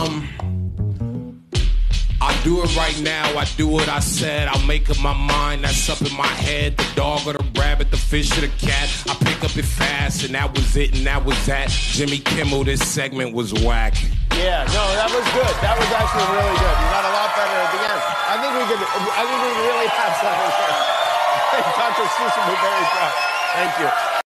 I do it right now, I do what I said. I'll make up my mind, that's up in my head. The dog or the rabbit, the fish or the cat. I pick up it fast, and that was it, and that was that. Jimmy Kimmel, this segment was whack. Yeah, no, that was good. That was actually really good. You got a lot better at the end. I think we could really have something there. Dr. Seuss would be very proud. Thank you.